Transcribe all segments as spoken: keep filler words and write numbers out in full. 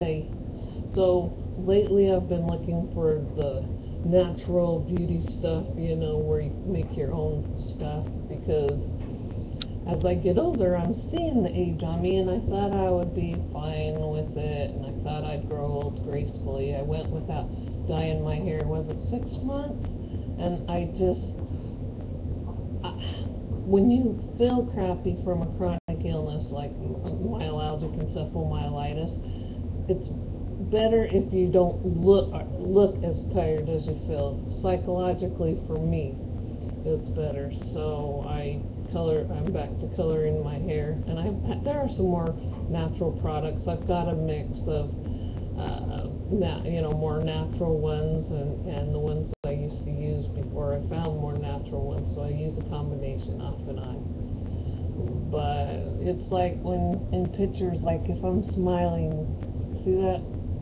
Hey, so lately I've been looking for the natural beauty stuff, you know, where you make your own stuff, because as I get older, I'm seeing the age on me, and I thought I would be fine with it, and I thought I'd grow old gracefully. I went without dyeing my hair, was it six months? And I just, I, when you feel crappy from a chronic illness like myalgic encephalomyelitis, it's better if you don't look look as tired as you feel. Psychologically, for me, it's better. So I color. I'm back to coloring my hair, and I there are some more natural products. I've got a mix of, uh, na you know, more natural ones and and the ones that I used to use before I found more natural ones. So I use a combination off and on. But it's like when in pictures, like if I'm smiling, see that?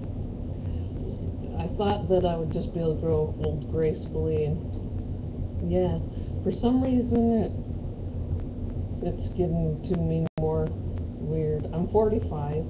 I thought that I would just be able to grow old gracefully, and yeah, for some reason it it's getting to me more weird. I'm forty-five,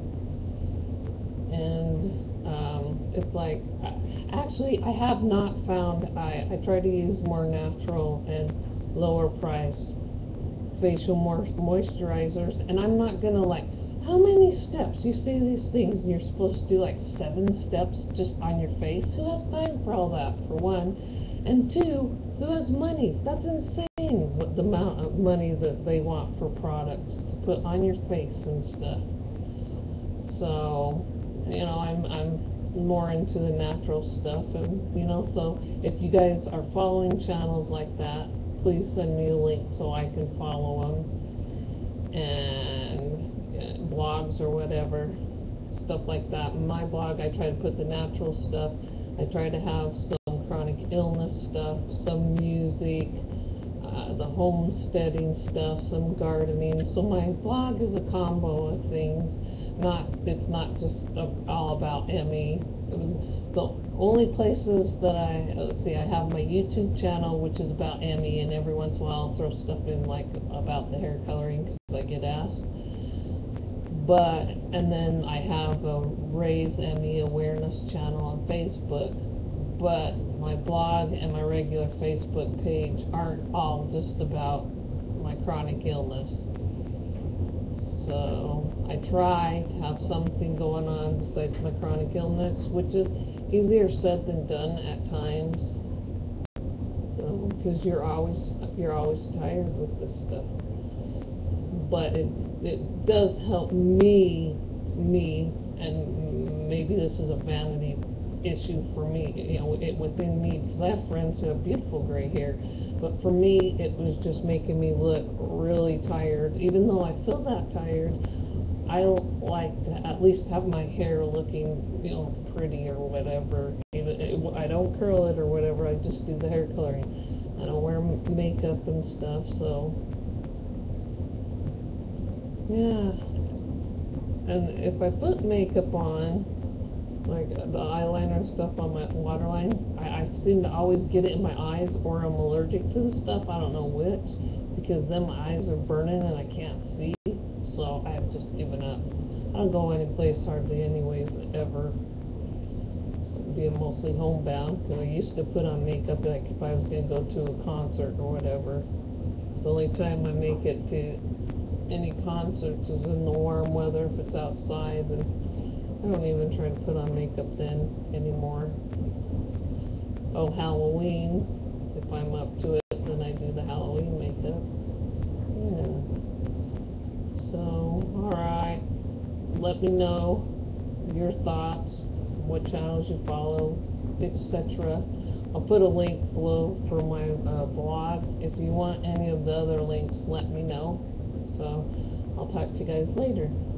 and um, it's like, actually, I have not found, I, I try to use more natural and lower price facial moisturizers, and I'm not gonna, like, how many steps? You say these things, and you're supposed to do like seven steps just on your face. Who has time for all that, for one? And two, who has money? That's insane, what the amount of money that they want for products to put on your face and stuff. So, you know, I'm I'm more into the natural stuff, and you know, so if you guys are following channels like that, please send me a link so I can follow them, and blogs or whatever, stuff like that. In my blog, I try to put the natural stuff. I try to have some chronic illness stuff, some music, uh, the homesteading stuff, some gardening. So my blog is a combo of things. Not, it's not just all about Emmy. The only places that I, let's see, I have my YouTube channel, which is about Emmy, and every once in a while I'll throw stuff in like about the hair coloring because I get asked. But, and then I have a Raise Emmy Awareness channel on Facebook, but my blog and my regular Facebook page aren't all just about my chronic illness. So I try to have something going on besides my chronic illness, which is easier said than done at times, because so, you're always you're always tired with this stuff. But it it does help me me, and maybe this is a vanity issue for me, you know, it, within me, because I have friends who have beautiful gray hair, but for me, it was just making me look really tired. Even though I feel that tired, I like to at least have my hair looking, you know, pretty or whatever. Even it, I don't curl it or whatever, I just do the hair coloring. I don't wear makeup and stuff, so yeah. And if I put makeup on, like the eyeliner and stuff on my waterline, I, I seem to always get it in my eyes, or I'm allergic to the stuff, I don't know which, because then my eyes are burning and I can't see, so I've just given up. I don't go any place hardly anyways, ever, being mostly homebound, because I used to put on makeup like if I was going to go to a concert or whatever. The only time I make it to any concerts is in the warm weather, if it's outside, and I don't even try to put on makeup then anymore. Oh, Halloween, if I'm up to it, then I do the Halloween makeup. Yeah. So, alright. Let me know your thoughts, what channels you follow, et cetera. I'll put a link below for my uh, blog. If you want any of the other links, let me know. So, I'll talk to you guys later.